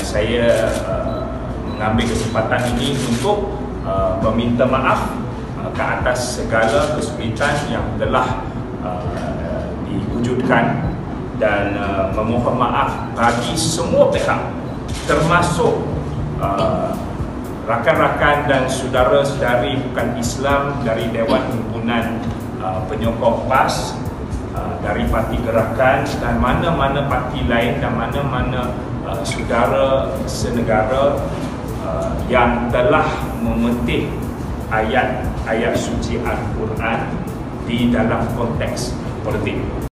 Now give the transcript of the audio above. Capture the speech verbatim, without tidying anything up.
saya uh, mengambil kesempatan ini untuk uh, meminta maaf uh, ke atas segala kesulitan yang telah uh, diwujudkan, dan uh, memohon maaf bagi semua pihak, termasuk uh, rakan-rakan dan saudara-saudari bukan Islam dari Dewan Himpunan uh, Penyokong P A S, uh, dari Parti Gerakan dan mana-mana parti lain, dan mana-mana uh, saudara senegara uh, yang telah memetik ayat-ayat suci Al-Quran di dalam konteks politik.